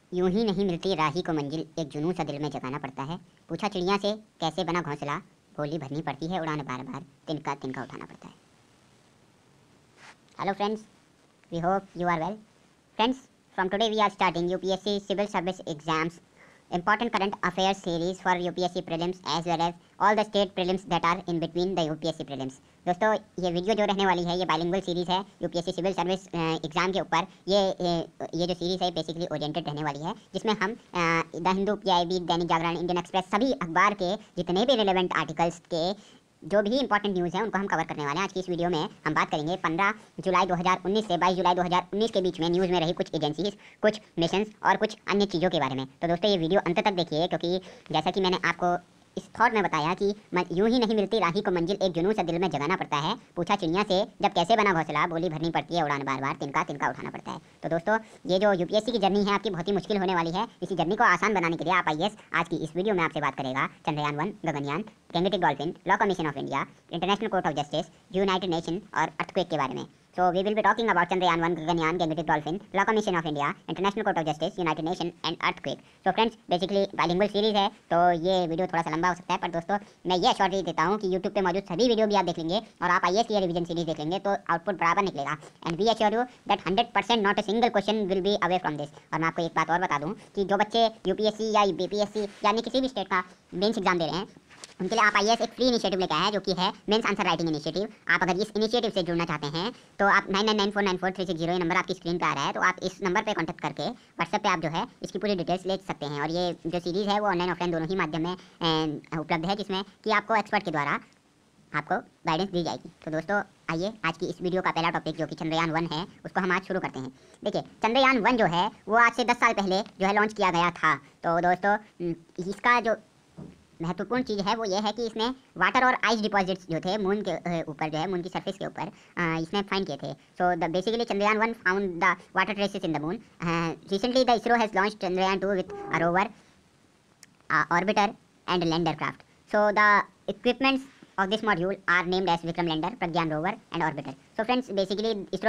यूं ही नहीं मिलती राही को मंजिल, एक जुनून सा दिल में जगाना पड़ता है। पूछा चिड़िया से कैसे बना घोंसला, बोली भरनी पड़ती है उड़ान बार बार, तिनका तिनका उठाना पड़ता है। Hello friends, we hope you are well. Friends, from today we are starting UPSC Civil Service Exams important current affairs series for UPSC prelims as well as all the state prelims that are in between the UPSC prelims. दोस्तों, ये video जो रहने वाली है ये bilingual series है UPSC civil service exam के ऊपर। ये जो सीरीज़ है बेसिकली ओरिएंटेड रहने वाली है, जिसमें हम the Hindu, PIB, Dainik Jagran, Indian express सभी अखबार के जितने भी रिलेवेंट आर्टिकल्स के जो भी इंपॉर्टेंट न्यूज़ है उनको हम कवर करने वाले हैं। आज की इस वीडियो में हम बात करेंगे 15 जुलाई 2019 से 22 जुलाई 2019 के बीच में न्यूज़ में रही कुछ एजेंसीज, कुछ मिशंस और कुछ अन्य चीज़ों के बारे में। तो दोस्तों, ये वीडियो अंत तक देखिए, क्योंकि जैसा कि मैंने आपको इस थॉट में बताया कि यूं ही नहीं मिलती राही को मंजिल, एक जुनून सा दिल में जगाना पड़ता है। पूछा चिड़िया से जब कैसे बना घोंसला, बोली भरनी पड़ती है उड़ान बार बार, तिनका तिनका उठाना पड़ता है। तो दोस्तों, ये जो यूपीएससी की जर्नी है आपकी बहुत ही मुश्किल होने वाली है। इसी जर्नी को आसान बनाने के लिए आप आईएएस आज की इस वीडियो में आपसे बात करेगा Chandrayaan 1, Gaganyaan, Gangetic dolphin, law commission of India, international court of justice, united nation और अर्थक्वेक के बारे में। So we will be talking about Chandrayaan 1, Gaganyaan, Gangetic Dolphin, Law Commission of India, International Court of Justice, United Nation and Earthquake. So friends, basically bilingual series है, तो ये video थोड़ा सा लंबा हो सकता है, पर दोस्तों मैं ये एश्योरिटी देता हूँ कि YouTube पे मौजूद सभी वीडियो भी आप देख लेंगे और आप IAS की रिवीजन सीरीज देख लेंगे तो आउटपुट बराबर निकलेगा। And we assure you that 100% not a single question will be away from this. और मैं आपको एक बात और बता दूँ कि जो बच्चे यूपीएससी या बीपीएससी यानी किसी भी स्टेट का मेंस एग्जाम दे रहे हैं, उनके लिए आप आईएएस एक फ्री इनिशिएटिव लेकर आए हैं, जो कि है मेंस आंसर राइटिंग इनिशिएटिव। आप अगर इस इनिशिएटिव से जुड़ना चाहते हैं तो आप 99949436 ये नंबर आपकी स्क्रीन पे आ रहा है, तो आप इस नंबर पे कांटेक्ट करके व्हाट्सएप पे आप जो है इसकी पूरी डिटेल्स ले सकते हैं। और ये जो सीरीज़ है वो ऑनलाइन ऑफलाइन दोनों ही माध्यम में उपलब्ध है, जिसमें कि आपको एक्सपर्ट के द्वारा आपको गाइडेंस दी जाएगी। तो दोस्तों, आइए आज की इस वीडियो का पहला टॉपिक जो कि चंद्रयान 1 है उसको हम आज शुरू करते हैं। देखिए, चंद्रयान 1 जो है वो आज से 10 साल पहले जो है लॉन्च किया गया था। तो दोस्तों, इसका जो महत्वपूर्ण चीज़ है वो ये है कि इसने वाटर और आइस डिपॉजिट्स जो थे मून के ऊपर जो है मून की सरफेस के ऊपर इसने फाइंड किए थे। So the basically Chandrayaan 1 found the water traces in the moon. Recently the ISRO has launched Chandrayaan 2 with a rover, orbiter and lander craft. So the equipments of this module are named as Vikram lander, Pragyan rover and orbiter. So friends, basically ISRO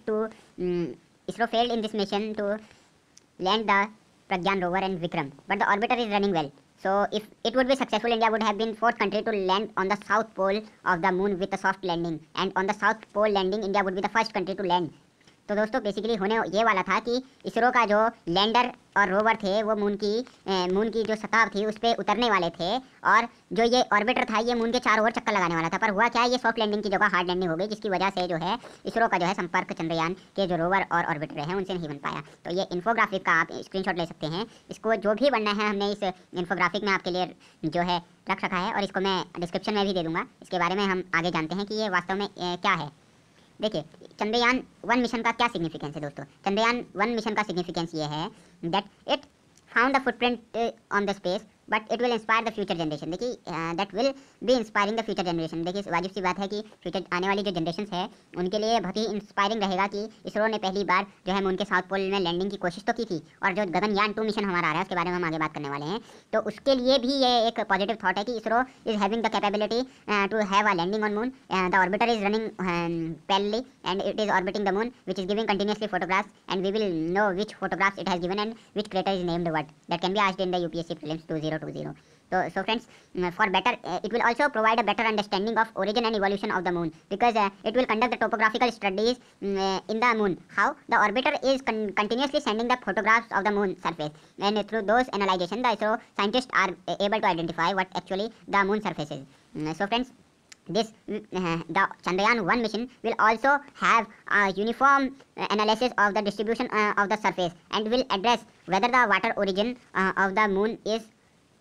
failed in this mission to land the Pragyan rover and Vikram, but the orbiter is running well. So if it would be successful, India would have been fourth country to land on the south pole of the moon with a soft landing, and on the south pole landing India would be the first country to land. तो दोस्तों, basically होने ये वाला था कि इसरो का जो lander और रोवर थे वो मून की जो सतह थी उस पर उतरने वाले थे, और जो ये ऑर्बिटर था ये मून के चारों ओर चक्कर लगाने वाला था। पर हुआ क्या, ये सॉफ्ट लैंडिंग की जगह हार्ड लैंडिंग हो गई, जिसकी वजह से जो है इसरो का जो है संपर्क चंद्रयान के जो रोवर और ऑर्बिटर हैं उनसे नहीं बन पाया। तो ये इन्फोग्राफिक का आप स्क्रीनशॉट ले सकते हैं। इसको जो भी बनना है हमने इस इन्फोग्राफिक में आपके लिए जो है रख रखा है, और इसको मैं डिस्क्रिप्शन में भी दे दूँगा। इसके बारे में हम आगे जानते हैं कि ये वास्तव में क्या है। देखिए, चंद्रयान 1 मिशन का क्या सिग्निफिकेंस है दोस्तों। चंद्रयान 1 मिशन का सिग्निफिकेंस ये है that it found the footprint on the space but it will inspire the future generation. देखिए, that will be inspiring the future generation. देखिए, वाजिब सी बात है कि फ्यूचर आने वाली जो जनरेशन है उनके लिए बहुत ही इंस्पायरिंग रहेगा कि इसरो ने पहली बार जो है मून के साउथ पोल में लैंडिंग की कोशिश तो की थी, और जो गगनयान 2 मिशन हमारा आ रहा है उसके बारे में हम आगे बात करने वाले हैं। तो उसके लिए भी ये एक पॉजिटिव थॉट है कि ISRO is having the capability to have a landing on moon. The orbiter is running parallelly and it is orbiting the moon which is giving continuously photographs, and we will know which photographs it has given and which crater is named what. That can be asked in the UPSC prelims 2020. So friends, for better it will also provide a better understanding of origin and evolution of the moon, because it will conduct the topographical studies in the moon, how the orbiter is continuously sending the photographs of the moon surface, and through those analyzation the ISRO scientists are able to identify what actually the moon surface is. So friends, this the Chandrayaan 1 mission will also have a uniform analysis of the distribution of the surface, and will address whether the water origin of the moon is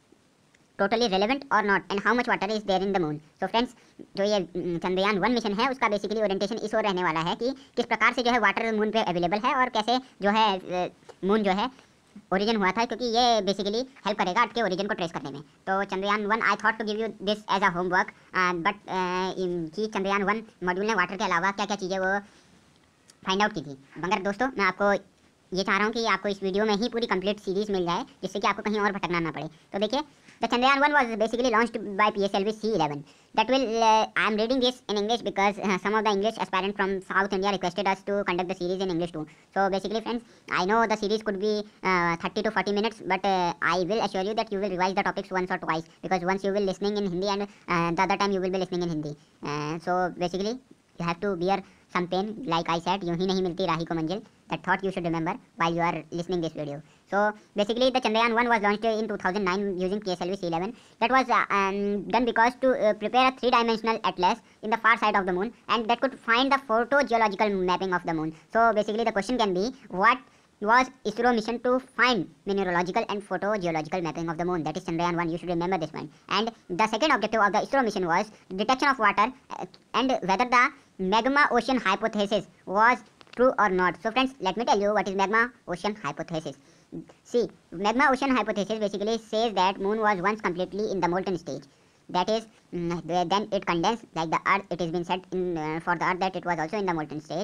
totally relevant और not, and how much water is there in the moon. So friends, जो ये Chandrayaan 1 mission है उसका basically orientation इस ओर रहने वाला है कि किस प्रकार से जो है वाटर मून पे अवेलेबल है और कैसे जो है मून जो है ओरिजिन हुआ था, क्योंकि ये बेसिकली हेल्प करेगा आपके ओरिजिन को ट्रेस करने में। तो Chandrayaan 1 I thought to give you this as a homework, but कि चंद्रयान 1 मॉड्यूल ने वाटर के अलावा क्या क्या चीज़ें वो फाइंड आउट की थी। मगर दोस्तों, मैं आपको ये चाह रहा हूँ कि आपको इस वीडियो में ही पूरी कंप्लीट सीरीज़ मिल जाए, जिससे कि आपको कहीं और भटकना ना पड़े। तो देखिए, The Chandrayaan 1 was basically launched by PSLV C11. That will, I am reading this in English because some of the English aspirants from South India requested us to conduct the series in English too. So basically friends, I know the series could be 30 to 40 minutes, but I will assure you that you will revise the topics once or twice, because once you will listening in Hindi and the other time you will be listening in Hindi. So basically you have to bear some pain. Like I said, यूं ही नहीं मिलती राही को मंजिल. That thought you should remember while you are listening this video. So basically the Chandrayaan 1 was launched in 2009 using PSLV C11. That was done because to prepare a three-dimensional atlas in the far side of the moon, and that could find the photogeological mapping of the moon. So basically the question can be, what was ISRO mission to find mineralogical and photogeological mapping of the moon? That is Chandrayaan 1. You should remember this one. And the second objective of the ISRO mission was detection of water and whether the magma ocean hypothesis was true or not. So friends, let me tell you what is magma ocean hypothesis. See, magma ocean hypothesis basically says that moon was once completely in the molten stage. That is, then it condensed like the earth. It has been said in for the earth that it was also in the molten stage,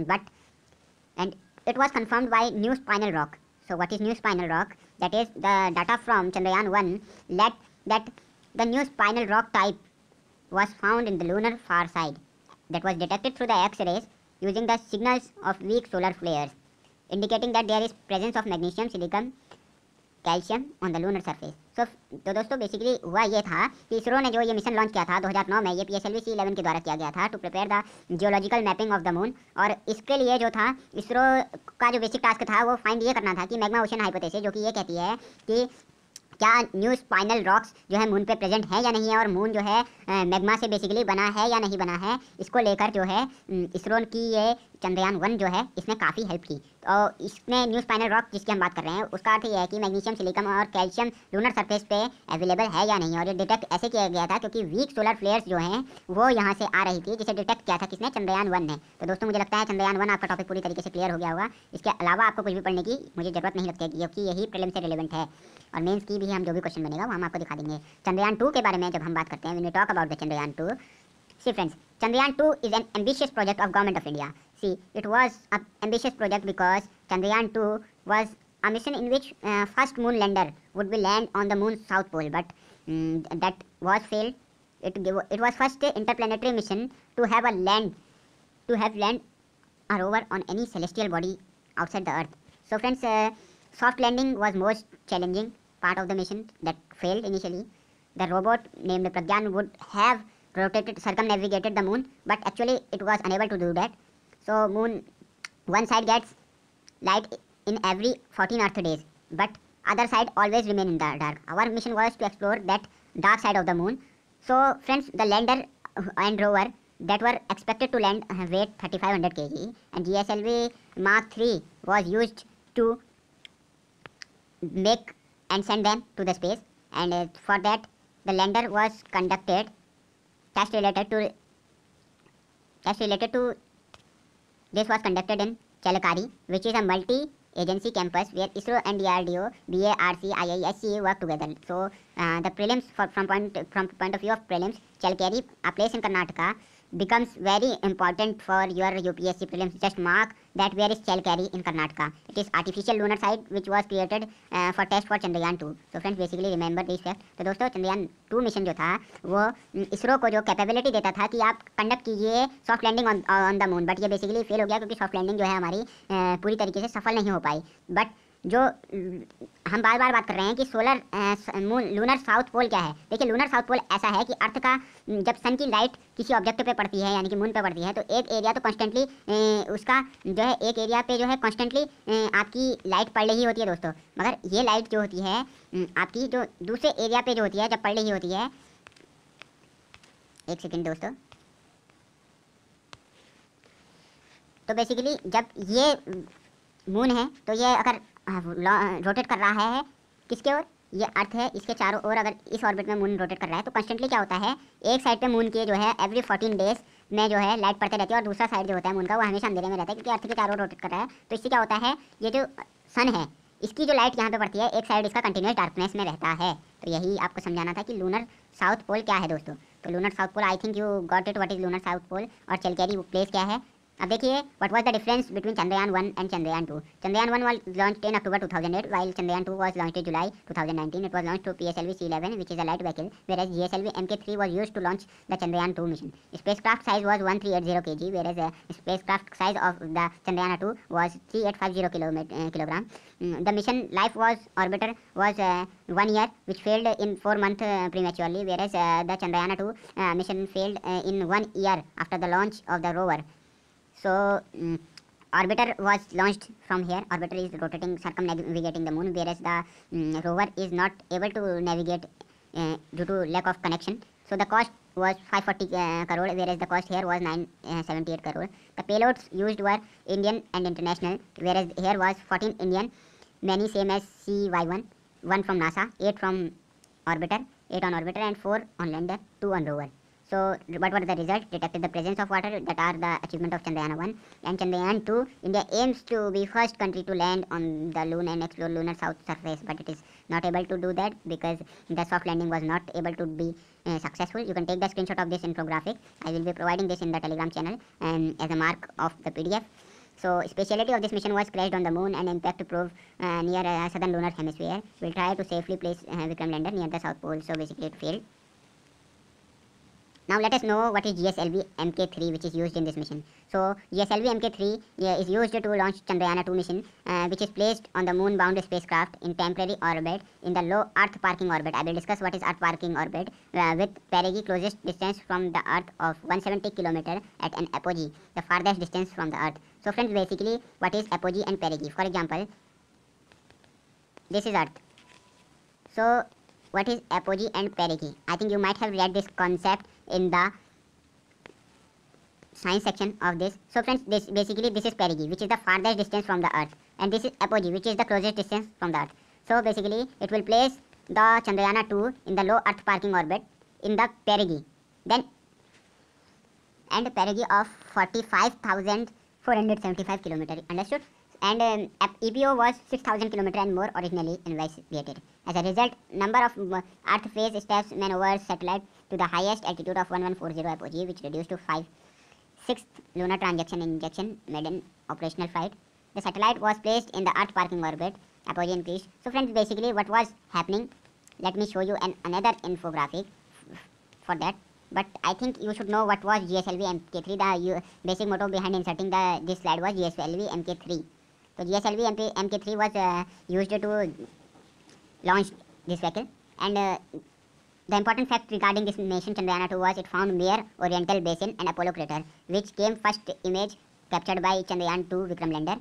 and it was confirmed by new spinal rock. So what is new spinal rock? That is, the data from Chandrayaan 1 led that the new spinal rock type was found in the lunar far side, that was detected through the X-rays using the signals of weak solar flares, indicating that there is presence of magnesium, silicon, calcium on the lunar surface. So तो दोस्तों basically हुआ ये था कि इसरो ने जो ये mission launch किया था 2009 में, ये PSLV C11 के द्वारा किया गया था to prepare the geological mapping of the moon. और इसके लिए जो था इसरो का जो बेसिक टास्क था वो फाइंड ये करना था कि मैग्मा ओशन हाइपोथेसिस जो कि ये कहती है कि क्या न्यू स्पाइनल रॉक्स जो है मून पे प्रेजेंट है या नहीं है, और मून जो है मैग्मा से बेसिकली बना है या नहीं बना है. इसको लेकर जो है इसरो की ये चंद्रयान 1 जो है इसने काफ़ी हेल्प की. और इसमें न्यू स्पाइनल रॉक जिसकी हम बात कर रहे हैं उसका अर्थ ये है कि मैग्नीशियम, सिलिकम और कैल्शियम लूनर सरफेस पे अवेलेबल है या नहीं. और ये डिटेक्ट ऐसे किया गया था क्योंकि वीक सोलर फ्लेयर्स जो हैं वो यहाँ से आ रही थी, जिसे डिटेक्ट किया था किसने? चंद्रयान 1 ने. तो दोस्तों मुझे लगता है चंद्रयान 1 आपका टॉपिक पूरी तरीके से क्लियर हो गया होगा. इसके अलावा आपको कुछ भी पढ़ने की मुझे जरूरत नहीं लगती है क्योंकि यही प्रीलिम से रिलेवेंट है, और मेंस की भी हम जो भी क्वेश्चन बनेगा वो हम आपको दिखा देंगे. चंद्रयान 2 के बारे में जब हम बात करते हैं, when we talk about the Chandrayaan 2, see friends, Chandrayaan 2 is an ambitious project of Government of India. See, it was an ambitious project because Chandrayaan 2 was a mission in which first moon lander would be land on the moon's south pole, but that was failed. It was first interplanetary mission to have land a rover on any celestial body outside the Earth. So friends, soft landing was most challenging part of the mission that failed initially. The robot named Pragyan would have circumnavigated the moon, but actually it was unable to do that. So moon one side gets light in every 14 Earth days, but other side always remain in the dark. Our mission was to explore that dark side of the moon. So friends, the lander and rover that were expected to land weight 3500 kg, and GSLV Mark III was used to make and send them to the space. And for that the lander was conducted test related to this was conducted in Chalakari, which is a multi-agency campus where ISRO and DRDO, BARC, IAS, CSE work together. So the prelims from point of view of prelims, Chalakari, a place in Karnataka, becomes very important for your UPSC prelims. Just mark that where is Chalakari in Karnataka. It is artificial lunar site which was created for test for Chandrayaan 2. So friends, basically remember this fact. तो दोस्तों Chandrayaan 2 mission जो था वो इसरो को जो capability देता था कि आप कंडक्ट कीजिए soft landing on the moon, but ये बेसिकली फेल हो गया क्योंकि सॉफ्ट लैंडिंग जो है हमारी पूरी तरीके से सफल नहीं हो पाई. बट जो हम बार बार बात कर रहे हैं कि solar moon lunar south pole क्या है. देखिए लूनर साउथ पोल ऐसा है कि अर्थ का जब सन की लाइट किसी ऑब्जेक्ट पे पड़ती है यानी कि मून पे पड़ती है तो एक एरिया तो कॉन्स्टेंटली उसका जो है एक एरिया पे जो है कॉन्स्टेंटली आपकी लाइट पड़ रही होती है दोस्तों. मगर ये लाइट जो होती है आपकी जो दूसरे एरिया पे जो होती है जब पड़ रही होती है, एक सेकेंड दोस्तों, तो बेसिकली जब ये मून है तो ये अगर रोटेट कर रहा है किसके ओर, ये अर्थ है इसके चारों ओर, अगर इस ऑर्बिट में मून रोटेट कर रहा है तो कॉन्स्टेंटली क्या होता है एक साइड पे मून के जो है एवरी 14 डेज में जो है लाइट पड़ते रहती है, और दूसरा साइड जो होता है मून का वो हमेशा अंधेरे में रहता है क्योंकि अर्थ के चारों ओर रोटेट कर रहा है. तो इससे क्या होता है ये जो सन है इसकी जो लाइट यहाँ पे पड़ती है एक साइड इसका कंटिन्यूस डार्कनेस में रहता है. तो यही आपको समझाना था कि लूनर साउथ पोल क्या है दोस्तों. तो lunar south pole, I think you got it what is lunar south pole. और चलकेरी प्लेस क्या है अब देखिए what was the difference between Chandrayaan 1 and Chandrayaan 2. Chandrayaan 1 was launched in October 2008 while Chandrayaan 2 was launched in July 2019. It was launched through PSLV C-11 which is a light vehicle, whereas GSLV Mk3 was used to launch the Chandrayaan 2 mission. Spacecraft size was 1380 kg, whereas spacecraft size of the Chandrayaan 2 was 3850 kilogram. The mission life was orbiter was 1 year, which failed in 4 months prematurely, whereas the Chandrayaan 2 mission failed in 1 year after the launch of the rover. So orbiter was launched from here. Orbiter is rotating, circumnavigating the moon, whereas the rover is not able to navigate due to lack of connection. So the cost was 540 crore, whereas the cost here was 978 crore. The payloads used were Indian and international, whereas here was 14 Indian, many same as CY1, 1 from NASA, 8 from orbiter, 8 on orbiter and 4 on lander, 2 on rover. So what were the results? Detected the presence of water, that are the achievement of Chandrayaan 1 and Chandrayaan 2. India aims to be first country to land on the moon and explore lunar south surface, but it is not able to do that because the soft landing was not able to be successful. You can take the screenshot of this infographic. I will be providing this in the Telegram channel and as a mark of the PDF. So speciality of this mission was crashed on the moon and impact probe near southern lunar hemisphere. Will try to safely place Vikram lander near the south pole. So basically it failed. Now let us know what is GSLV Mk3 which is used in this mission. So GSLV Mk3 is used to launch Chandrayaan 2 mission which is placed on the moon bound spacecraft in temporary orbit in the low earth parking orbit. I will discuss what is earth parking orbit with perigee closest distance from the earth of 170 km at an apogee, the farthest distance from the earth. So friends, basically what is apogee and perigee? For example, this is earth. So what is apogee and perigee? I think you might have read this concept in the science section of this. So friends, this is perigee, which is the farthest distance from the earth, and this is apogee, which is the closest distance from the earth. So basically it will place the Chandrayaan 2 in the low earth parking orbit in the perigee, then and perigee of 45,475 km. Understood? And EPO was 6,000 km and more originally investigated. As a result, number of Earth phase steps maneuvers satellite to the highest altitude of 1140 apogee, which reduced to 5/6 lunar transaction injection maiden operational flight. The satellite was placed in the Earth parking orbit, apogee increased. So friends, basically what was happening, let me show you another infographic for that. But I think you should know what was GSLV Mk3. The basic motto behind inserting this slide was GSLV Mk3. So GSLV Mk3 was used to launch this vehicle, and the important fact regarding this mission Chandrayaan 2 was it found Mir Oriental Basin and Apollo crater, which came first image captured by Chandrayaan 2 Vikram lander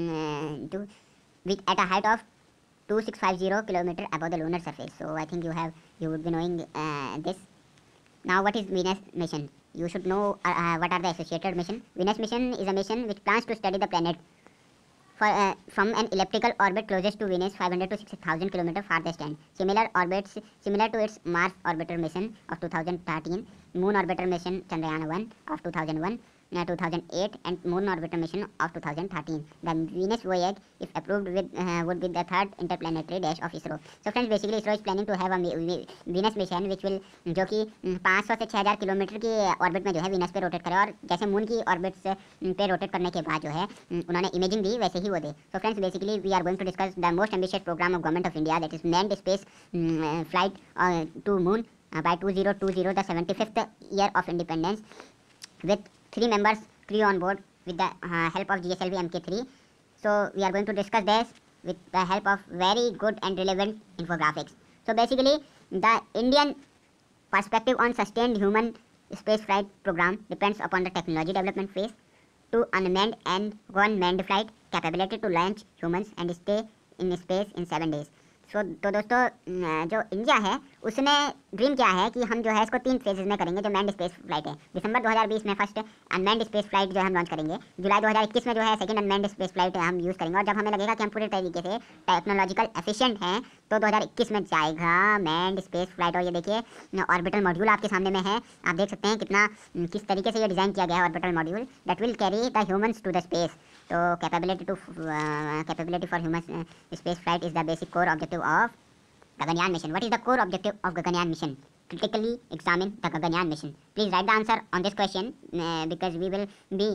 at a height of 2650 km above the lunar surface. So I think you would be knowing this. Now what is Venus mission? You should know what are the associated mission. Venus mission is a mission which plans to study the planet from an elliptical orbit closest to Venus, 500 to 6,000 km farthest end. Similar orbits, similar to its Mars orbiter mission of 2013, Moon orbiter mission Chandrayaan 1 of 2001, 2008, and Moon orbiter mission of 2013. The Venus voyage, if approved, would be the third interplanetary dash of ISRO. So friends, basically ISRO is planning to have a Venus mission which will जो कि 500 से 6000 kilometre की orbit में जो है Venus पे rotate करे, और जैसे मून की ऑर्बिट पे रोटेट करने के बाद जो है उन्होंने इमेजिंग दी वैसे ही वो दे. So friends, basically we are going to discuss the most ambitious program of government of India, that is manned space flight to moon by 2020, the 75th year of independence, with 3 members crew on board with the help of GSLV Mk3. So we are going to discuss this with the help of very good and relevant infographics. So basically the Indian perspective on sustained human space flight program depends upon the technology development phase to unmanned and unmanned flight capability to launch humans and stay in space in 7 days. तो दोस्तों जो India है उसने dream क्या है कि हम जो है इसको 3 फेजेस में करेंगे. जो मैंड स्पेस फ्लाइट है, दिसंबर 2020 में फर्स्ट अनमैन्ड स्पेस फ्लाइट जो है हम लॉन्च करेंगे. जुलाई 2021 में जो है सेकंड अनमैन्ड स्पेस फ्लाइट हम यूज़ करेंगे. और जब हमें लगेगा कि हम पूरे तरीके से टेक्नोलॉजिकल एफिशिएंट हैं तो 2021 में जाएगा मैन्ड स्पेस फ्लाइट. और ये देखिए ऑर्बिटल मॉड्यूल आपके सामने में है, आप देख सकते हैं किस तरीके से ये डिज़ाइन किया गया है. Orbital module that will carry the humans to the space. तो capability for human space flight is the basic core objective of Gaganyaan mission. What is the core objective of Gaganyaan mission? Critically examine the Gaganyaan mission. Please write the answer on this question because we will be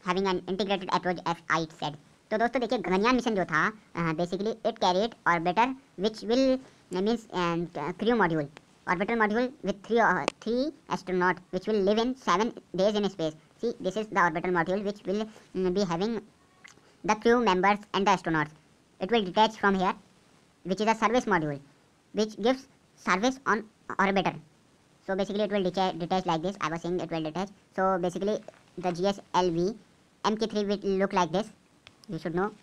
having an integrated approach if I said. तो दोस्तों देखिए Gaganyaan mission जो था basically it carried orbiter which will means crew module, orbital module with three astronaut which will live in 7 days in space. See, this is the orbital module which will be having the crew members and the astronauts. It will detach from here, which is a service module which gives service on orbiter. So basically it will detach like this. I was saying it will detach. So basically the GSLV Mk3 will look like this. You should know.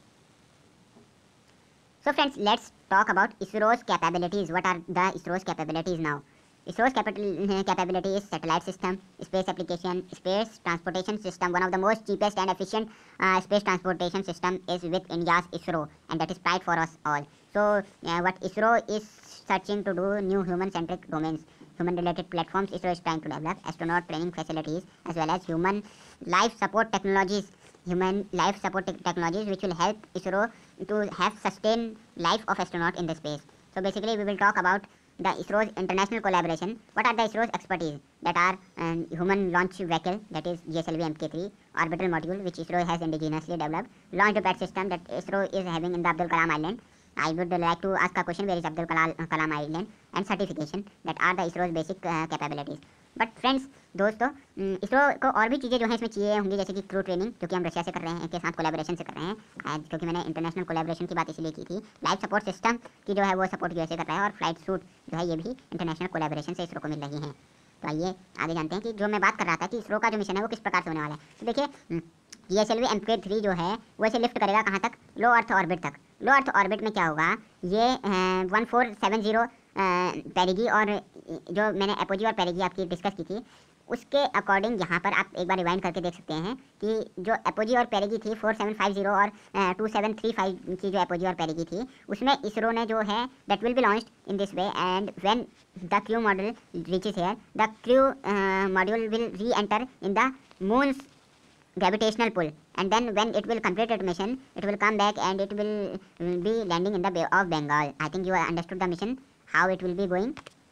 So friends, let's talk about ISRO's capabilities. What are the ISRO's capabilities now? ISRO's capability is satellite system, space application, space transportation system. One of the most cheapest and efficient space transportation system is with India's ISRO, and that is pride for us all. So what ISRO is searching to do, new human-centric domains, human-related platforms. ISRO is trying to develop astronaut training facilities as well as human life support technologies. Which will help ISRO to have sustained life of astronaut in the space. So basically we will talk about the ISRO's international collaboration. What are the ISRO's expertise? That are human launch vehicle, that is GSLV Mk3, orbital module which ISRO has indigenously developed, launch pad system that ISRO is having in the Abdul Kalam Island. I would like to ask a question, where is Abdul Kalam Island, and certification. That are the ISRO's basic capabilities. But friends दोस्तों ISRO को और भी चीज़ें जो हैं इसमें चाहिए होंगी, जैसे कि क्रू ट्रेनिंग जो कि हम रशिया से कर रहे हैं के साथ कोलैबोरेशन से कर रहे हैं, क्योंकि मैंने इंटरनेशनल कोलैबोरेशन की बात इसलिए की थी। लाइफ सपोर्ट सिस्टम की जो है वो सपोर्ट यूएसए कर रहा है, और फ्लाइट सूट जो है ये भी इंटरनेशनल कोलैबोरेशन से इसरो को मिल रही हैं। तो आइए आगे जानते हैं कि जो मैं बात कर रहा था कि इसरो का जो मिशन है वो किस प्रकार से होने वाला है। तो देखिए GSLV Mk3 जो है वो इसे लिफ्ट करेगा कहाँ तक, लो अर्थ ऑर्बिट तक। लो अर्थ ऑर्बिट में क्या होगा, ये 1470 पेरिगी और जो मैंने एपोजी और पेरिगी आपकी डिस्कस की थी उसके अकॉर्डिंग यहाँ पर आप एक बार रिवाइंड करके देख सकते हैं कि जो एपोजी और पेरिगी थी 4750 और 2735 की जो एपोजी और पेरिगी थी उसमें इसरो ने जो है that will be launched in this way, and when the crew module reaches here the crew module will reenter in the moon's gravitational pull, and then when it will complete its mission it will come back and it will be landing in the Bay of Bengal. I think you understood the mission, how it will be going.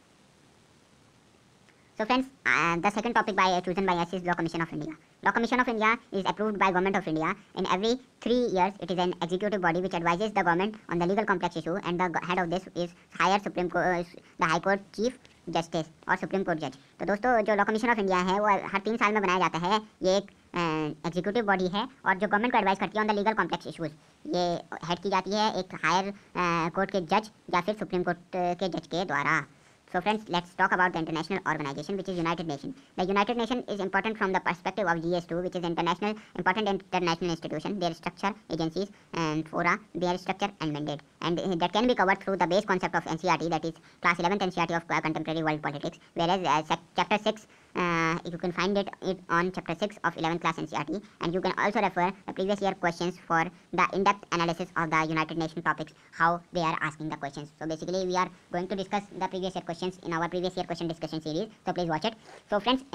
So friends, the second topic chosen by us is Law Commission of India. Law Commission of India is approved by Government of India. In every 3 years, it is an executive body which advises the government on the legal complex issue, and the head of this is the High Court Chief Justice और supreme court जज। तो दोस्तों जो law commission of India है वो हर 3 साल में बनाया जाता है। ये एक एग्जीक्यूटिव बॉडी है और जो गवर्नमेंट को एडवाइस करती है on the legal complex issues. ये हेड की जाती है एक हायर कोर्ट के जज या फिर सुप्रीम कोर्ट के जज के द्वारा। So friends, let's talk about the international organization which is United Nations. The United Nations is important from the perspective of GS2, which is important international institution, their structure, agencies and fora, their structure and mandate, and that can be covered through the base concept of NCERT, that is class 11th NCERT of contemporary world politics, whereas chapter 6 you can find it on chapter 6 of 11th class NCERT, and you can also refer the previous year questions for the in-depth analysis of the United Nations topics, how they are asking the questions. So basically we are going to discuss the previous year questions in our previous year question discussion series, so please watch it. So friends,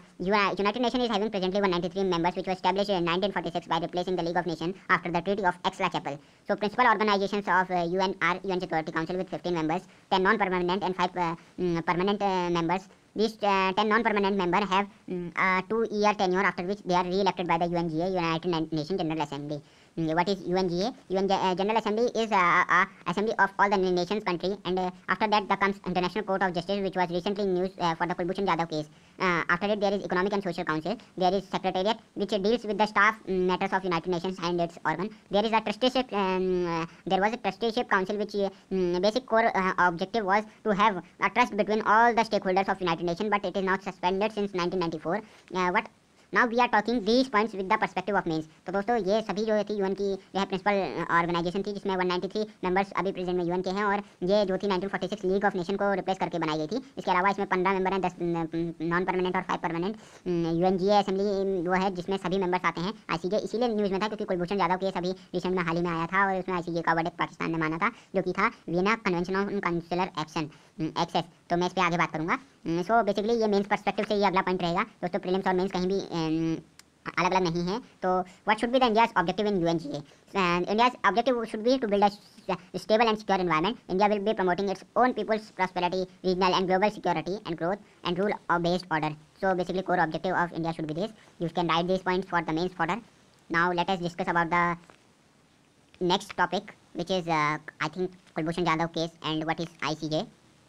United Nations is having presently 193 members, which was established in 1946 by replacing the League of Nations after the Treaty of Aix-la-Chapelle. So principal organizations of UN are UN Security Council with 15 members, 10 non-permanent and 5 permanent members. These 10 non-permanent members have a 2-year tenure, after which they are re-elected by the UNGA, United Nations General Assembly. What is UNGA? General Assembly is a assembly of all the nations country, and after that comes International Court of Justice, which was recently in news for the Kulbhushan Jadhav case. After it there is Economic and Social Council. There is Secretariat, which deals with the staff matters of United Nations and its organ. There is a trusteeship. There was a trusteeship council, which basic core objective was to have a trust between all the stakeholders of United Nations, but it is now suspended since 1994. Now we are talking these points with the perspective of mains. तो दोस्तों ये सभी जो थी UN की जो है principal organisation थी, जिसमें 193 मेंबर्स अभी प्रेजेंट में यूएन के हैं, और ये जो थी 1946 लीग ऑफ नेशन को रिप्लेस करके बनाई गई थी। इसके अलावा इसमें 15 मेंबर हैं, 10 नॉन परमानेंट और 5 परमानेंट। यूएनजीए असेंबली वो है जिसमें सभी मेंबर्स आते हैं। आईसीजे इसीलिए न्यूज़ में था क्योंकि कुलभूषण जाधव केस अभी रिसेंट में हाल ही में आया था, और उसमें आईसीजे का वर्डिक्ट पाकिस्तान ने माना था, जो कि था Vienna convention on consular access. तो मैं इस पर आगे बात करूँगा। सो बेसिकली ये मेंस पर्सपेक्टिव से ये अगला पॉइंट रहेगा दोस्तों। प्रीलिम्स और मेंस कहीं भी अलग अलग नहीं है. तो what should be the India's objective in UNGA? And India's objective should be to build a stable and secure environment. India will be promoting its own people's prosperity, regional and global security and growth, and rule of based order. So basically, core objective of India should be this. You can write these points for the mains fodder. Now let us discuss about the next topic, which is I think Kulbhushan Jadhav case and what is ICJ.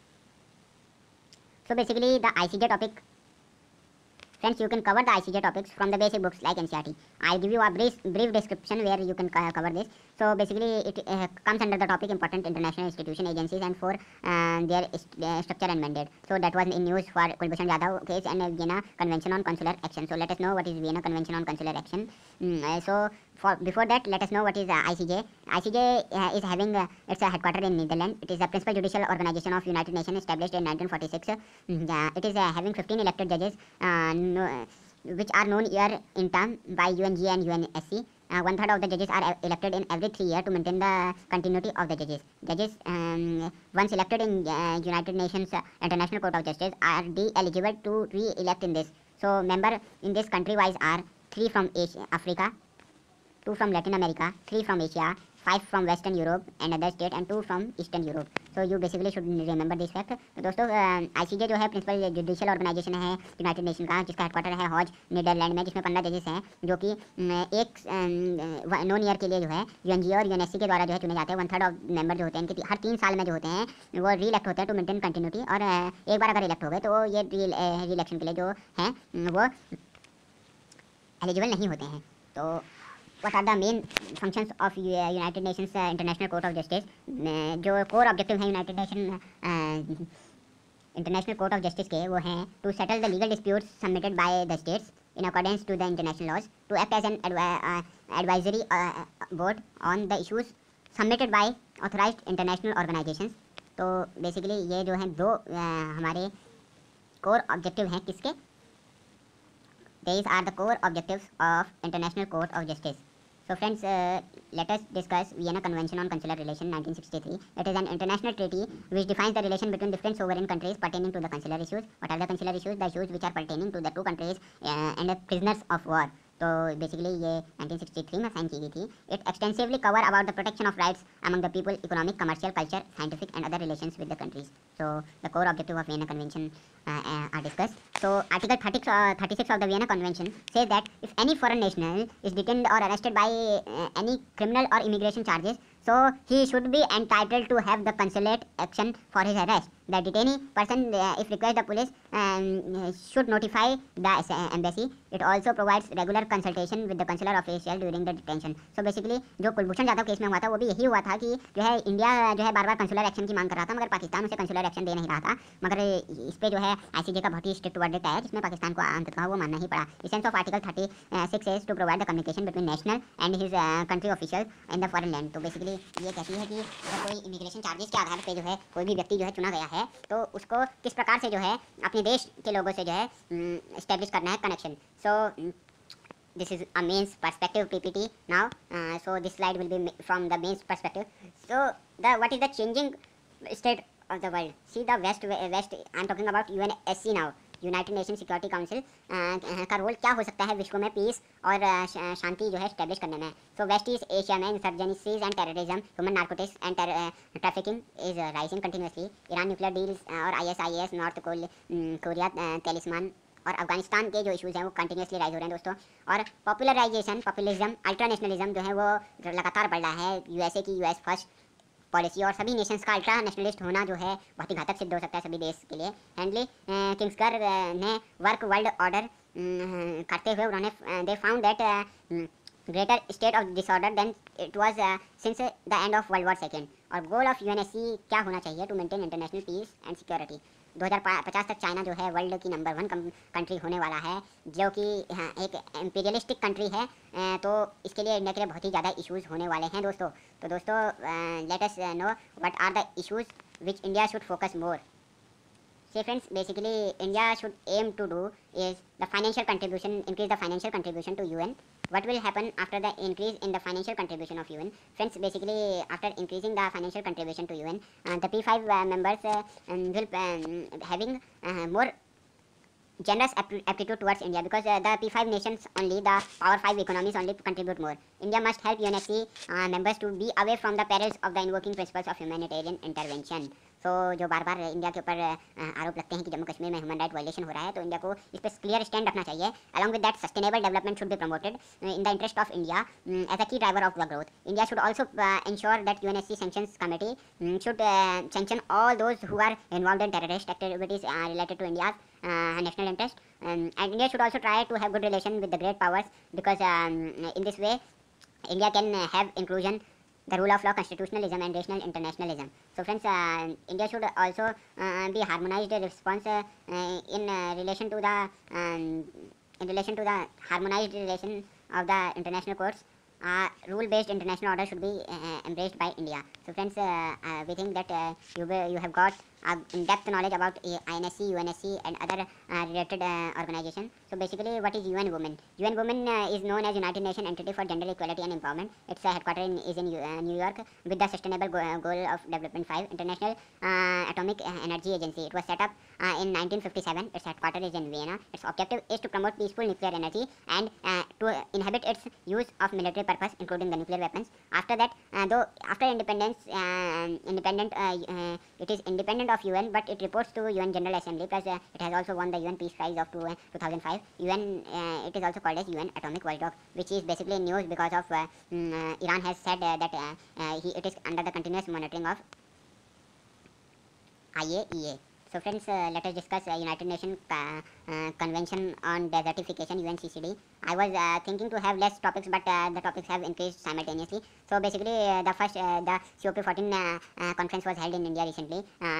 So basically, the ICJ topic. Friends, you can cover the ICJ topics from the basic books like NCERT. I'll give you a brief description where you can cover this. So basically, it comes under the topic important international institution agencies and for their structure and mandate. So that was in news for Kulbhushan Jadhav case and Vienna Convention on Consular Action. So let us know what is Vienna Convention on Consular Action. Before that, let us know what is ICJ. ICJ is having its headquarters in Netherlands. It is the principal judicial organization of United Nations established in 1946. It is having 15 elected judges, which are known year in term by UNG and UNSC. One third of the judges are elected in every 3 years to maintain the continuity of the judges. Judges once elected in United Nations International Court of Justice are eligible to re-elect in this. So member in this country wise are 3 from Africa, 2 from Latin America, 3 from Asia, 5 from Western Europe and other state and 2 from Eastern Europe. So you basically should remember this fact. तो दोस्तों ICJ जो है principal judicial organization है united nation का, जिसका headquarter है हॉज Netherlands में, जिसमें 15 जजेस हैं जो कि एक नॉन ईयर के लिए जो है यूएनजी और यूएनएससी के द्वारा जो है चुने जाते हैं. 1/3 ऑफ मेंबर जो होते हैं इनके हर 3 साल में जो होते हैं वो री इलेक्ट होते हैं टू मेंटेन कंटिन्यूटी. और एक बार अगर इलेक्ट हो गए तो ये री इलेक्शन के लिए जो हैं वो एलिजिबल नहीं होते हैं. तो what are the main functions of United Nations International Court of Justice? जो core objective है United Nation International Court of Justice के वो हैं to settle the legal disputes submitted by the states in accordance to the international laws, to act as an advisory board on the issues submitted by authorized international organizations. तो basically ये जो हैं 2 हमारे core objective हैं किसके? These are the core objectives of International Court of Justice. So friends, let us discuss Vienna Convention on Consular Relations 1963. It is an international treaty which defines the relation between different sovereign countries pertaining to the consular issues. What are the consular issues? The issues which are pertaining to the 2 countries and the prisoners of war. तो basically ये 1963 में sign की गई थी. It extensively cover about the protection of rights among the people, economic, commercial, culture, scientific and other relations with the countries. So the core objective of Vienna convention are discussed. So article 36 of the Vienna Convention says that if any foreign national is detained or arrested by any criminal or immigration charges, so he should be entitled to have the consulate action for his arrest. The detainee person, if request the police, should notify the embassy. It also provides regular consultation with the consular official during the detention. So basically जो Kulbhushan Jadhav case में हुआ था वो भी यही हुआ था कि जो है इंडिया जो है बार बार कंसुलर एक्शन की मांग कर रहा था, मगर पाकिस्तान उसे कंसुलर एक्शन दे नहीं रहा था. मगर इस पे जो है ICJ का बहुत ही स्ट्रिक्ट वर्डिक्ट आया जिसमें पाकिस्तान को अंततः वो मानना ही पड़ा. Essence of article 36 is to provide the communication between national and his country officials in the foreign land. तो बेसिकली ये कहती है कि अगर कोई इमिग्रेशन चार्जेस के आधार पे जो है कोई भी व्यक्ति जो है चुना गया है तो उसको किस प्रकार से जो है अपने देश के लोगों से जो है इस्टेब्लिश करना है connection. So this is a mains perspective PPT now. So this slide will be from the mains perspective. So what is the changing state of the world? See the west I'm talking about UNSC now, united nation security council का role क्या हो सकता है विश्व में piece और शांति जो है स्टैब्लिश करने में. सो वेस्ट ईस्ट एशिया में insurgencies and terrorism, human narcotics and trafficking is rising continuously. Iran nuclear deals और IAS नॉर्थ कोरिया टेलिस्मान और अफगानिस्तान के जो इश्यूज़ हैं वो कंटिन्यूसली राइज हो रहे हैं दोस्तों. और पॉपुलिज्म, अल्ट्रा नेशनलिज्म जो है वो लगातार बढ़ रहा है. यूएसए की यूएस फर्स्ट पॉलिसी और सभी नेशंस का अल्ट्रा नेशनलिस्ट होना जो है बहुत ही घातक सिद्ध हो सकता है सभी देश के लिए. हैंडली किंग्सकर ने वर्क वर्ल्ड ऑर्डर करते हुए उन्होंने they found that greater state of disorder then it was since the end of world war second. और गोल ऑफ UNSC क्या होना चाहिए to maintain international peace and security. 2050 तक चाइना जो है वर्ल्ड की नंबर 1 कंट्री होने वाला है, जो कि एक इम्पीरियलिस्टिक कंट्री है. तो इसके लिए इंडिया के लिए बहुत ही ज़्यादा इश्यूज़ होने वाले हैं दोस्तों. तो दोस्तों let us know what are the issues which India should focus more. See friends, basically India should aim to do is the financial contribution, increase the financial contribution to UN. What will happen after the increase in the financial contribution of UN? Friends, basically after increasing the financial contribution to UN, the P5 members will having more generous aptitude towards India, because the P5 nations only, the Power 5 economies only contribute more. India must help UNSC members to be away from the perils of the invoking principles of humanitarian intervention. So जो बार बार India के ऊपर आरोप लगते हैं कि जम्मू कश्मीर में human right violation हो रहा है, तो इंडिया को इस पर क्लियर स्टैंड रखना चाहिए. Along with that, sustainable development should be promoted in the interest of India as a key driver of the growth. India should also ensure that UNSC sanctions committee should sanction all those who are involved in terrorist activities related to India's national interest. And India should also try to have good relation with the great powers, because in this way India can have inclusion, the rule of law, constitutionalism and rational internationalism. So friends, India should also be harmonized response in relation to the harmonized relation of the international courts. Rule-based international order should be embraced by India. So friends, we think that you have got in-depth knowledge about INSC, UNSC and other related organizations. So basically, what is UN Women? UN Women is known as United Nations Entity for Gender Equality and Empowerment. Its headquarters is in New York, with the Sustainable Goal of Development 5, International Atomic Energy Agency. It was set up in 1957. Its headquarters is in Vienna. Its objective is to promote peaceful nuclear energy and to inhibit its use of military purpose, including the nuclear weapons. After that, though after independence, it is independent of UN, but it reports to UN General Assembly, plus it has also won the UN Peace Prize of 2005. UN, it is also called as UN Atomic Watchdog, which is basically news because of Iran has said that it is under the continuous monitoring of IAEA. So friends, let us discuss United Nations Convention on Desertification, UNCCD. I was thinking to have less topics, but the topics have increased simultaneously. So basically, the first, the COP14 conference was held in India recently.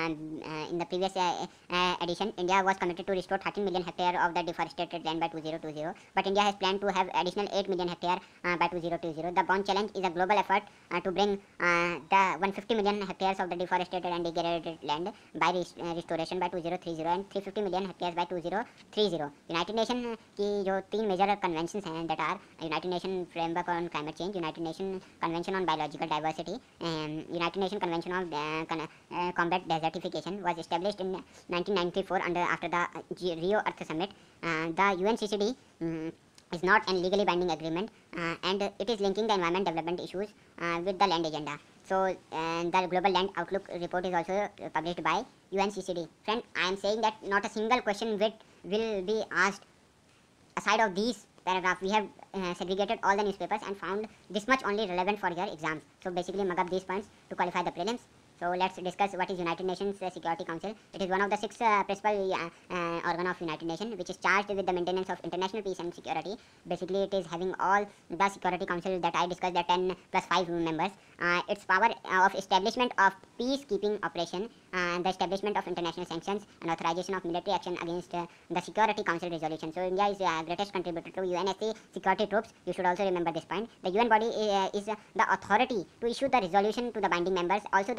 In the previous edition, India was committed to restore 13 million hectare of the deforested land by 2020. But India has planned to have additional 8 million hectare by 2020. The Bond Challenge is a global effort to bring the 150 million hectares of the deforested and degraded land by restoration by 2030 and 350 million hectares by 2030. United Nations की जो तीन major conventions हैं, that are United Nations Framework on Climate Change, United Nations Convention on Biological Diversity, and United Nations Convention on Combat Desertification, was established in 1994 after the Rio Earth Summit. The UNCCD is not a legally binding agreement, and it is linking the environment development issues with the land agenda. So the Global Land Outlook report is also published by UNCCD. Friend, I am saying that not a single question will be asked aside of these paragraphs. We have segregated all the newspapers and found this much only relevant for your exams. So basically, mug up these points to qualify the prelims. So let's discuss what is United Nations Security Council. It is one of the 6 principal organ of United Nations, which is charged with the maintenance of international peace and security. Basically, it is having all the Security Council that I discussed, the 10 plus 5 members. Its power of establishment of peacekeeping operation, the establishment of international sanctions, and authorization of military action against the Security Council resolution. So India is greatest contributor to UNSC security troops. You should also remember this point. The UN body is the authority to issue the resolution to the binding members. Also, the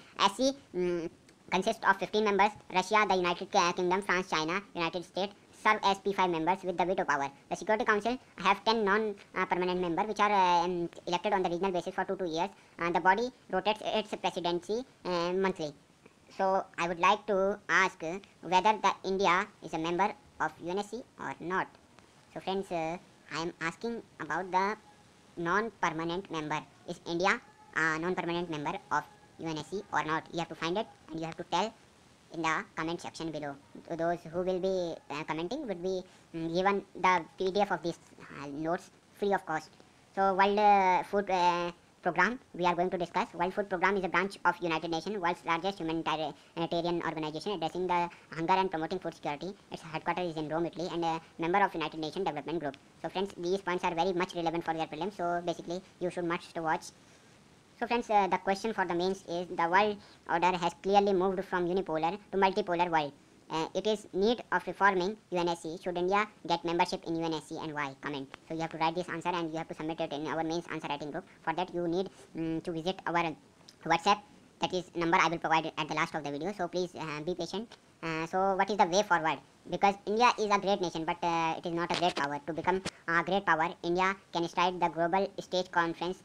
UNSC consists of 15 members: Russia, the United Kingdom, France, China, United States serve as P5 members with the veto power. The Security Council have 10 non-permanent members, which are elected on the regional basis for 2 years. The body rotates its presidency monthly. So I would like to ask whether the India is a member of UNSC or not. So friends, I am asking about the non-permanent member. Is India a non-permanent member of UNSC or not? You have to find it and you have to tell in the comment section below. Those who will be commenting would be given the PDF of these notes free of cost. So World Food Program we are going to discuss. World Food Program is a branch of United Nations, world's largest humanitarian organization addressing the hunger and promoting food security. Its headquarters is in Rome, Italy, and a member of United Nations Development Group. So friends, these points are very much relevant for your prelims. So basically, you should must watch. So friends, the question for the mains is: the world order has clearly moved from unipolar to multipolar world. It is need of reforming UNSC. Should India get membership in UNSC and why? Comment. So you have to write this answer and you have to submit it in our mains answer writing group. For that you need to visit our WhatsApp. That is number I will provide at the last of the video. So please be patient. So what is the way forward? Because India is a great nation, but it is not a great power. To become a great power, India can strike the global stage confidence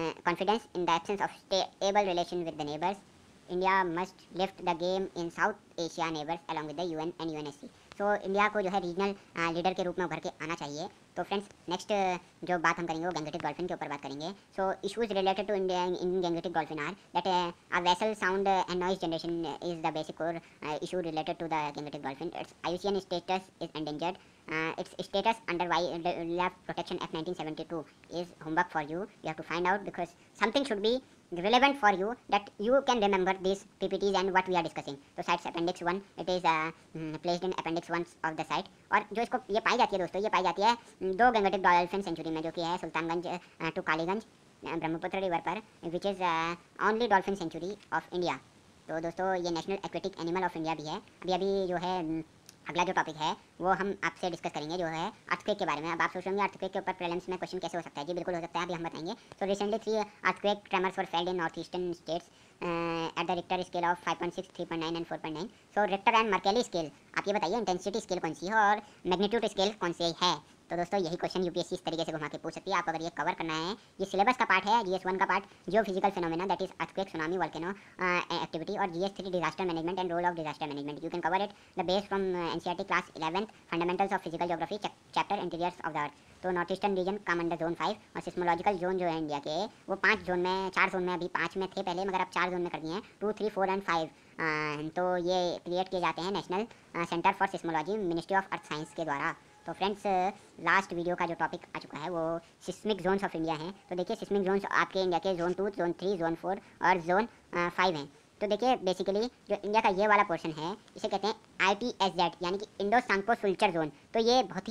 in the absence of stable relation with the neighbors. India must lift the game in South Asia neighbors along with the UN and UNSC. So India को जो है regional leader के रूप में उभर के आना चाहिए। तो फ्रेंड्स नेक्स्ट जो बात हम करेंगे वो गैंगेटिक डॉल्फिन के ऊपर बात करेंगे। So issues related to India in Gangetic dolphin are that a vessel sound and noise generation is the basic core issue related to the Gangetic dolphin. It's IUCN status is endangered. Its status under Wildlife Protection Act 1972 is homework for you. You have to find out because something should be relevant for you that you can remember these PPTs and what we are discussing. तो CITES appendix 1 it is placed in appendix 1 of the site। और जो इसको ये पाई जाती है दोस्तों, ये पाई जाती है 2 गैंगेटिक डॉल्फिन सेंचुरी में, जो कि है सुल्तानगंज टू कालीगंज ब्रह्मपुत्र रिवर पर, which is only dolphin sanctuary of India. तो दोस्तों ये national aquatic animal of India भी है। अभी जो है अगला जो टॉपिक है वो हम आपसे डिस्कस करेंगे, जो है अर्थक्वेक के बारे में। अब आप सोच रहे होंगे अर्थक्वेक के ऊपर प्रीलिम्स में क्वेश्चन कैसे हो सकता है। जी बिल्कुल हो सकता है, अभी हम बताएंगे। तो recently 3 earthquake tremors were felt in north eastern states at the Richter scale of 5.6, 3.9 and 4.9। So Richter and Mercalli scale, आप ये बताइए इंटेंसिटी स्केल कौन सी है और मैग्नीट्यूड स्केल कौन सी है। तो दोस्तों यही क्वेश्चन UPSC इस तरीके से घुमा के पूछ सकती है। आप अगर ये कवर करना है, ये सिलेबस का पार्ट है, GS1 का part geophysical phenomena that is earthquake, tsunami, volcano activity, और GS3 disaster management and role of disaster management. You can cover it the base from NCERT class 11th fundamentals of physical geography chapter interiors of the earth. तो north eastern region come under zone 5, और seismological zone जो है India के वो 5 zone में, 4 zone में, अभी 5 में थे पहले, मगर अब 4 जोन में कर दिए हैं, 2, 3, 4 एंड 5। तो ये क्रिएट किए जाते हैं national centre for seismology, ministry of earth science के द्वारा। तो फ्रेंड्स लास्ट वीडियो का जो टॉपिक आ चुका है वो सिस्मिक जोन्स ऑफ इंडिया हैं। तो देखिए सिस्मिक जोन्स आपके इंडिया के जोन 2, जोन 3, जोन 4 और जोन 5 हैं। तो देखिए बेसिकली जो इंडिया का ये वाला पोर्शन है इसे कहते हैं IPSZ यानी कि इंडो सांको सुल्चर जोन। तो ये बहुत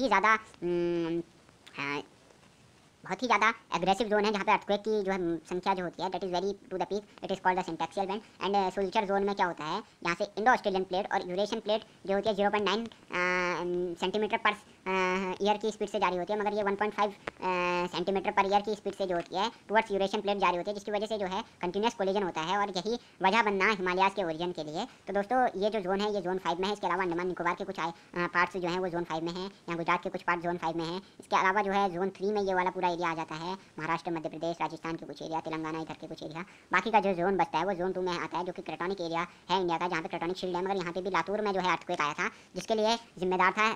ही ज़्यादा एग्रेसिव जोन है, जहाँ पे अर्थक्वेक की जो है संख्या जो होती है that is very to the peak. It is called the syntaxial band. And suture zone में क्या होता है, यहाँ से इंडो ऑस्ट्रेलियन प्लेट और यूरेशियन प्लेट जो होती है 0.9 सेंटीमीटर पर ईयर की स्पीड से जारी होती है, मगर ये 1.5 सेंटीमीटर पर ईयर की स्पीड से जो होती है टुवर्ड्स यूरेशियन प्लेट जारी होती है, जिसकी वजह से जो है कंटिन्यूस कोलिजन होता है, और यही वजह बनना हिमालयाज़ के ओरिजिन के लिए। तो दोस्तों ये जो जोन है ये जोन 5 में है। इसके अलावा अंडमान निकोबार के कुछ पार्ट्स जो हैं वो जोन 5 में हैं, या गुजरात के कुछ पार्ट जोन 5 में हैं। इसके अलावा जो है जोन 3 में ये वाला पूरा एरिया आ जाता है, महाराष्ट्र, मध्य प्रदेश, राजस्थान के कुछ एरिया, तेलंगाना इधर के कुछ एरिया। बाकी का जो जोन बचता है वो जोन 2 में आता है, जो कि क्रेटोनिक एरिया है इंडिया का, जहाँ पे क्रेटोनिक शील्ड है। मगर यहाँ पे भी लातूर में जो है अर्थक्वेक आया था, जिसके लिए जिम्मेदार था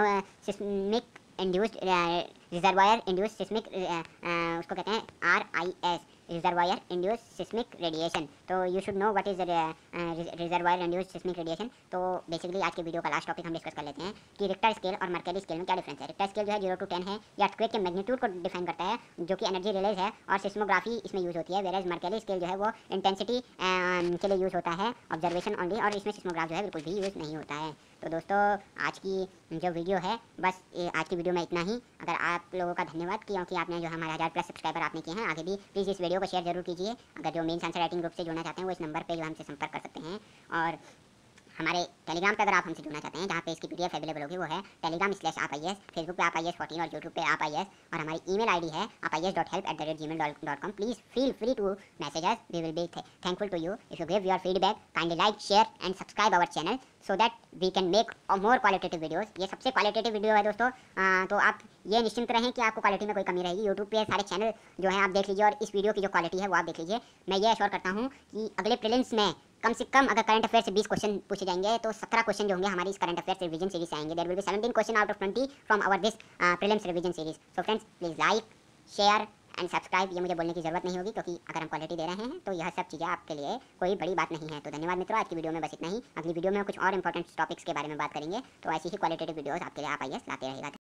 seismic induced reservoir induced seismic, उसको कहते हैं RIS, reservoir induced seismic radiation. तो you should know what is reservoir induced seismic radiation. तो बेसिकली आज के वीडियो का लास्ट टॉपिक हम डिस्कस कर लेते हैं कि रिक्टर स्केल और मर्केली स्केल में क्या डिफरेंस है। रिक्टर स्केल जो है 0 to 10 है, ये अर्थक्वेक के मैग्नीट्यूड को डिफाइन करता है, जो कि एनर्जी रिलीज है, और सिस्मोग्राफी इसमें यूज़ होती है। वेराज मर्केली स्केल जो है वो इंटेंसिटी के लिए यूज़ होता है, ऑब्जर्वेशन ओनली, और इसमें सिस्मोग्राफ जो है बिल्कुल भी यूज़ नहीं होता है। तो दोस्तों आज की जो वीडियो है बस आज की वीडियो में इतना ही। अगर आप लोगों का धन्यवाद, क्योंकि आपने जो हमारे 1000+ सब्सक्राइबर आपने किए हैं। आगे भी प्लीज़ इस वीडियो को शेयर जरूर कीजिए। अगर जो मेंस आंसर राइटिंग ग्रुप से जुड़ना चाहते हैं वो इस नंबर पे जो हमसे संपर्क कर सकते हैं, और हमारे टेलीग्राम पे अगर आप हमसे जुड़ना चाहते हैं, जहाँ पे इसकी PDF अवेलेबल होगी, वो है telegram/AppIAS, फेसबुक पे AppIAS14 और यूट्यूब पे AppIAS, और हमारी ईमेल ID है appis.help@gmail.com। Please feel free to message us, we will be thankful to you if you give your feedback. Kindly like, share and subscribe our channel so that we can make more qualitative videos. ये सबसे qualitative video है दोस्तों। तो आप ये निश्चिंत रहें कि आपको क्वालिटी में कोई कमी रहेगी। यूट्यूब पे सारे चैनल जो है आप देख लीजिए, और इस वीडियो की जो क्वालिटी है वो आप देख लीजिए। मैं ये एश्योर करता हूँ कि अगले प्रीलिम्स में कम से कम अगर करंट अफेयर से 20 क्वेश्चन पूछे जाएंगे, तो 17 क्वेश्चन जो होंगे हमारी इस करंट अफेयर रिवीजन सीरीज से आएंगे। There will be 17 question out of 20 from our this prelims revision series. So friends please like, share and subscribe. ये मुझे बोलने की जरूरत नहीं होगी, क्योंकि अगर हम क्वालिटी दे रहे हैं तो यह सब चीज़ें आपके लिए कोई बड़ी बात नहीं है। तो धन्यवाद मित्रों, आज की वीडियो में बस इतना ही। अगली वीडियो में कुछ और इंपॉर्टेंट टॉपिक्स के बारे में बात करेंगे। तो ऐसी ही क्वालिटेटिव वीडियोस आपके लिए AppIAS लाते रहेगा।